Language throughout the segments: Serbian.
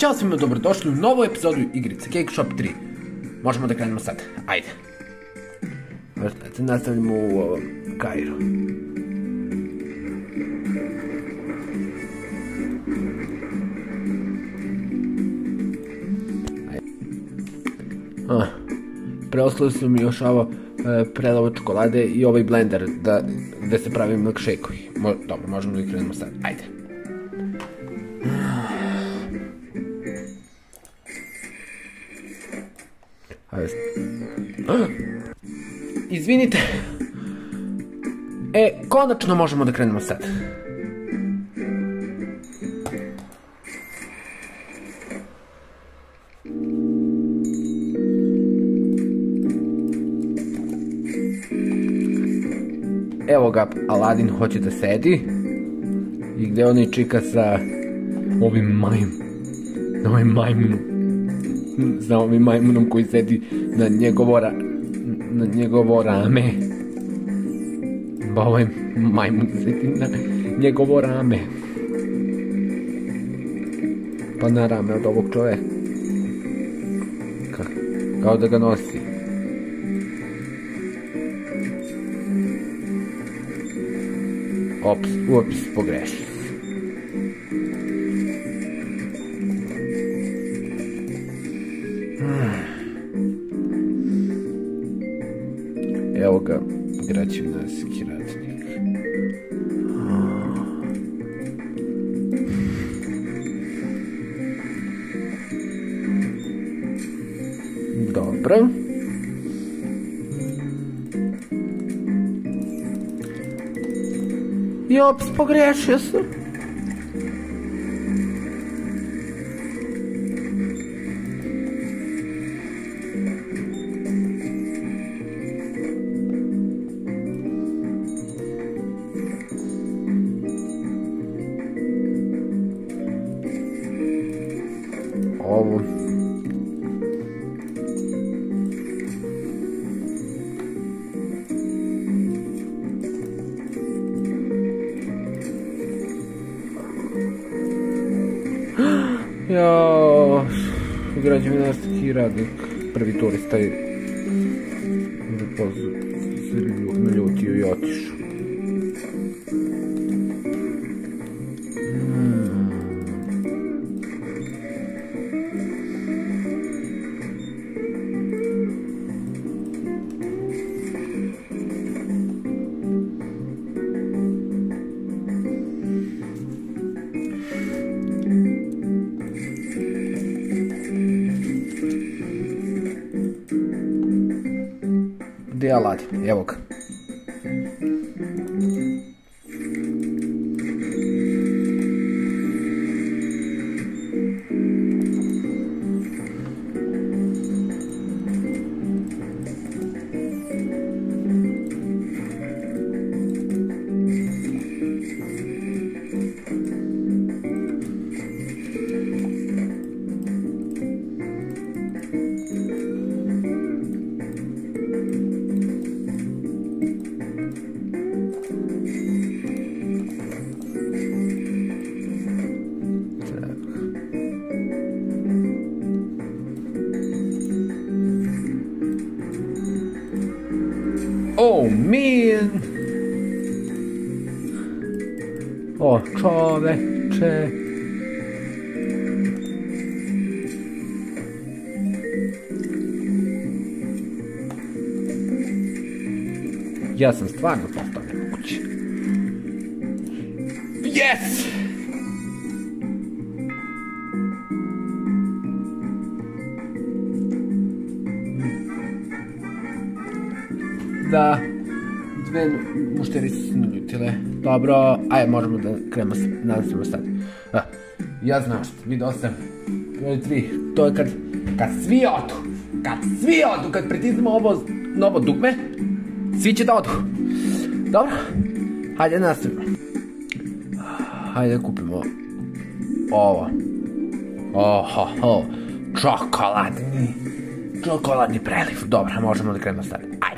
Ćao svima, dobrodošli u novu epizodu igrice Cake Shop 3. Možemo da krenemo sad, ajde. Nastavljamo u ovom Kairu. Preostalo su mi još ovo predavo čokolade i ovaj blender gde se pravi milkshake-ovi. Dobro, možemo da krenemo sad, ajde. Izvinite. Konačno možemo da krenemo sad. Evo ga, Aladin hoće da sedi. I gde on je čika sa ovim majmunom. Za ovim majmunom koji sedi na njegovo rame. Ba ovaj majmun sedi na njegovo rame. Pa na rame od ovog čoveka. Kao da ga nosi. Uopis pogrešio. Evo ga, građevinarski radnik. Dobro. I ops, pogrešio sam. Ovo. Jao, građevinarski radnik, prvi turista je naljutio i otišao. Gdje je Aladin? Evo ga. Oh man! O čoveče! Ja sam stvarno postao nemogući. Yes! Da, dve mušterice su naljutile. Dobro, ajde možemo da krenemo, nastavimo sad. Ja znam što, vidio sam. To je kad svi odu, kad pritisnemo ovo dugme, svi će da odu. Dobro, hajde nastavimo. Hajde kupimo ovo. Čokoladni preliv. Dobro, možemo da krenemo sad. Ajde.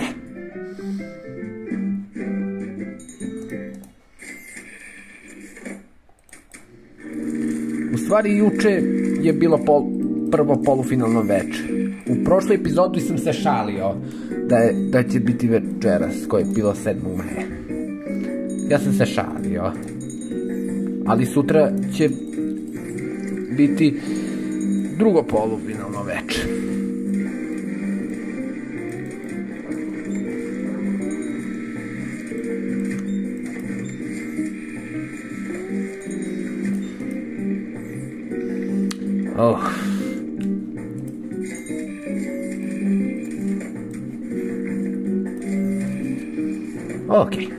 stvari juče je bilo prvo polufinalno veče. U prošloj epizodi sam se šalio da će biti večeras koje je bilo 7. maja. Ja sam se šalio. Ali sutra će biti drugo polufinalno veče. Oh. Okay.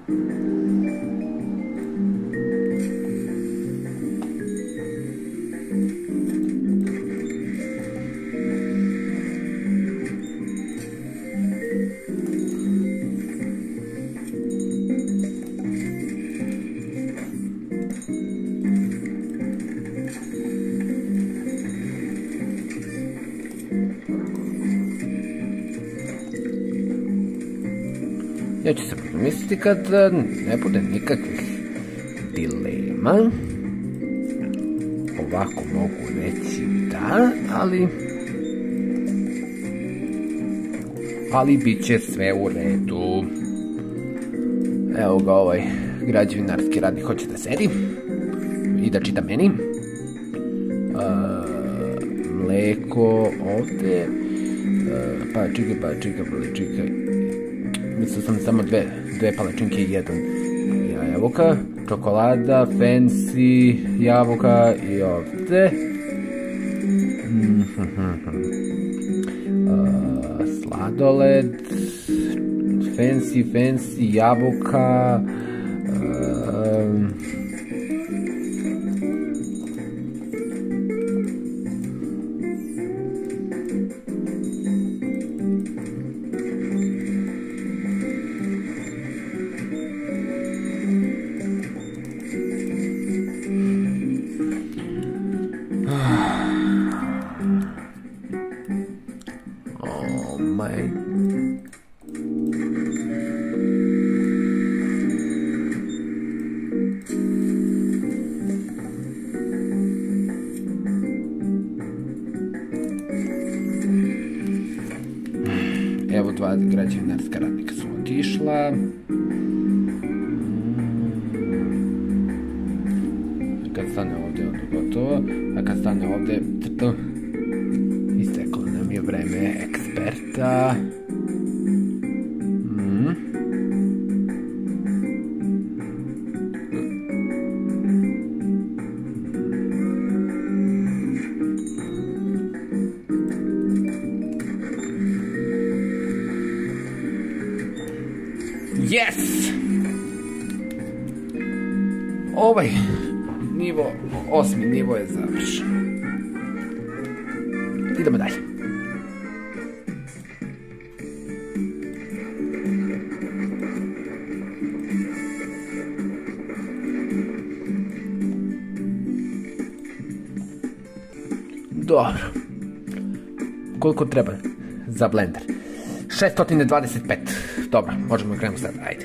Ja ću se misliti kad ne bude nikakvih dilema. Ovako mogu reći da, ali bit će sve u redu. Evo ga ovaj građevinarski radnik hoće da sedi i da čita meni. Mleko ovde. Pa čekaj. Mislio sam samo dve palačinke i jedan jabuka, čokolada, fancy, jabuka i ovde. Sladoled, fancy, jabuka, evo dva građevinarska radnika su otišla. Kad stane ovde, onda gotovo. A kad stane ovde, isteklo nam je vreme eksperta. Yes! Ovaj nivo, 8. nivo je završen. Idemo dalje. Dobro. Koliko treba za blender? 625. Dobro, možemo da krenemo sad, ajde.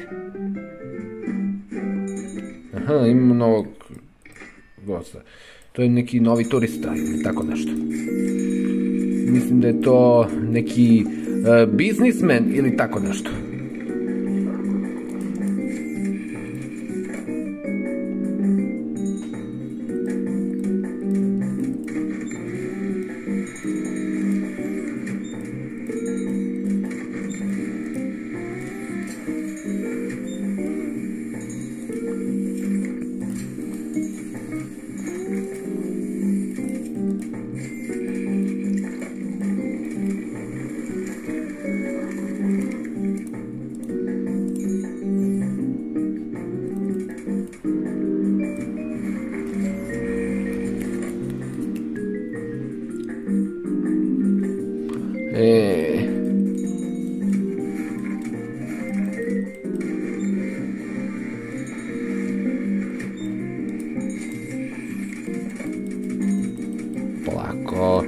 Aha, imamo novog gosta. To je neki novi turista ili tako nešto. Mislim da je to neki biznismen ili tako nešto. Polako.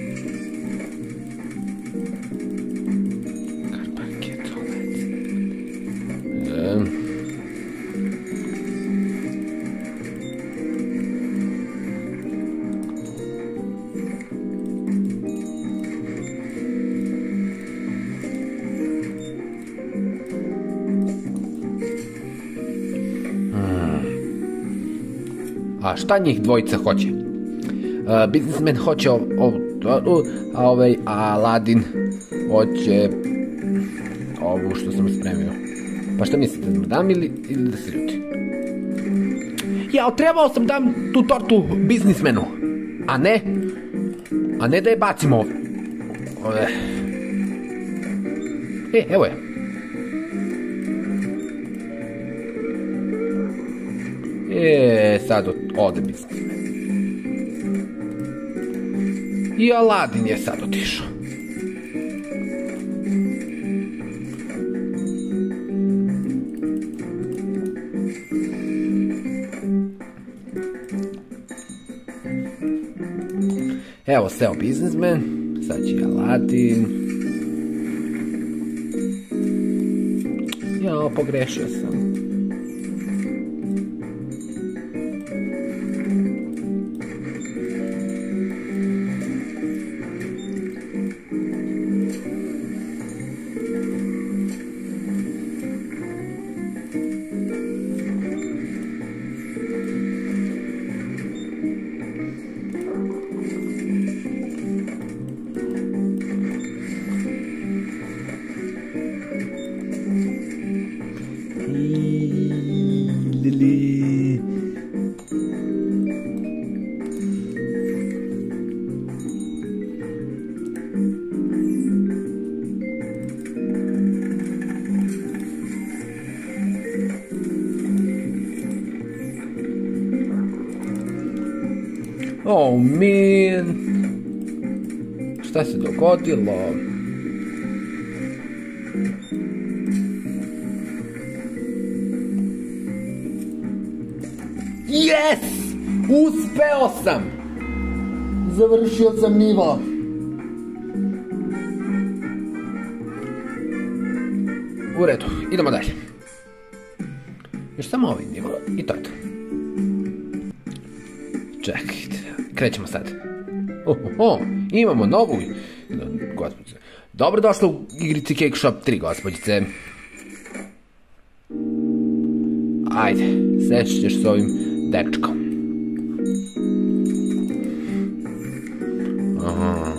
Karpakietolet. A šta njih dvojica hoće? Biznismen hoće a Aladin hoće ovu što sam spremio. Pa šta mislite, da mu dam ili da se ljuti? Ja, trebao sam dam tu tortu biznismenu, a ne da je bacimo ovdje. Evo je. Sad ode biznismen. I Aladin je sad otišao. Evo seo biznismen, sad će i Aladin. Ja, pogrešio sam. Oh man, šta se dogodilo? Yes! Uspeo sam! Završio sam nivo. U redu, idemo dalje. Još samo ovaj nivo i to je to. Čekajte, krećemo sad. Imamo novu gospođice. Dobrodošla u igrici Cake Shop 3, gospođice. Ajde, sešćeš s ovim dečkom. Aha.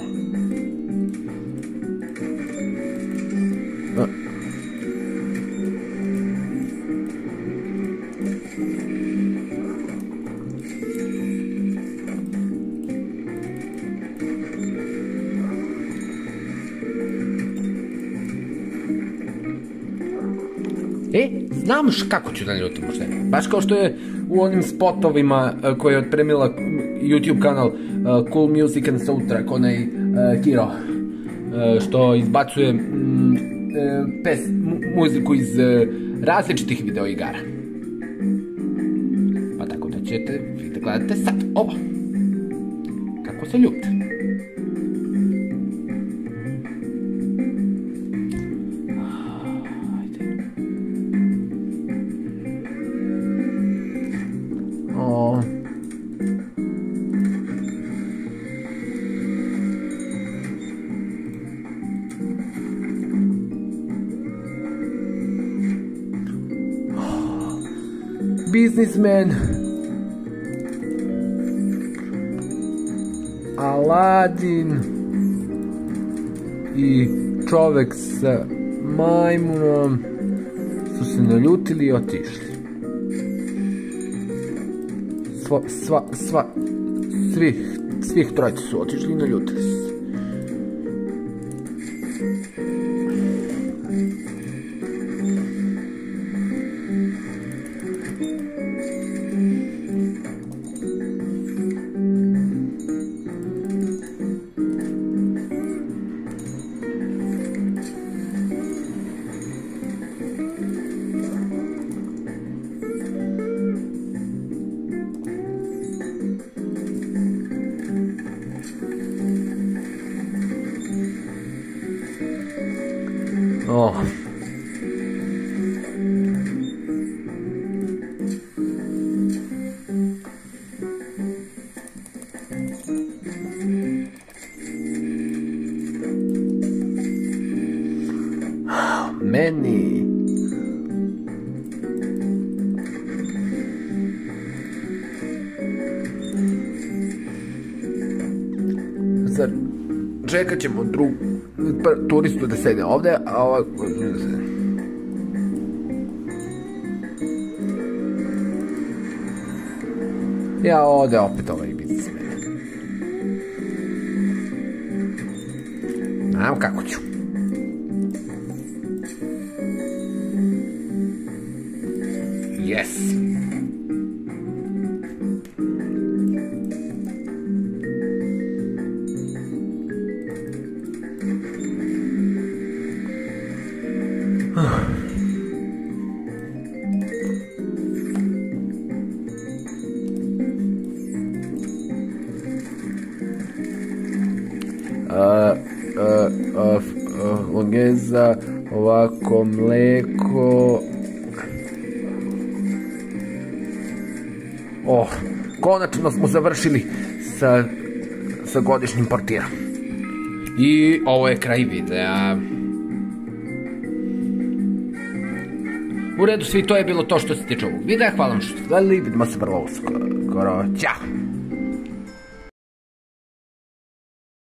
Znam kako ću da ljutim možda. Baš kao što je u onim spotovima koje je otpremila YouTube kanal Cool Music and Soundtrack, onaj Kiro, što izbacuje muziku iz različitih videoigara. Pa tako da ćete vi da gledate sad ovo. Kako se ljuti. Biznismen, Aladin i čovek sa majmunom su se naljutili i otišli. Svih trojica su otišli i naljutili se. Oh. Meni. Čekat ćemo turistu da sede ovde, a ovo... Ja ovde opet ovaj biznismen. Znam kako ću. Yes. Longeza, ovako mleko. Konačno smo završili sa godišnjim portirom. I ovo je kraj videa. U redu svi, to je bilo to što se tiče ovog videa. Hvala vam što ste gledali, vidimo se prvo uskoro. Ćao!